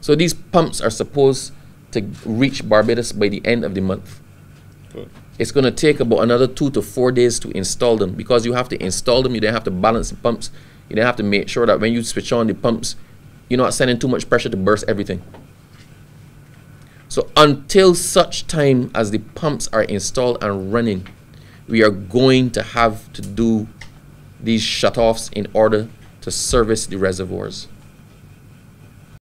So these pumps are supposed to reach Barbados by the end of the month. Good. It's going to take about another 2 to 4 days to install them, because you have to install them, you then have to balance the pumps, you then have to make sure that when you switch on the pumps, you're not sending too much pressure to burst everything. So until such time as the pumps are installed and running, we are going to have to do these shutoffs in order to service the reservoirs.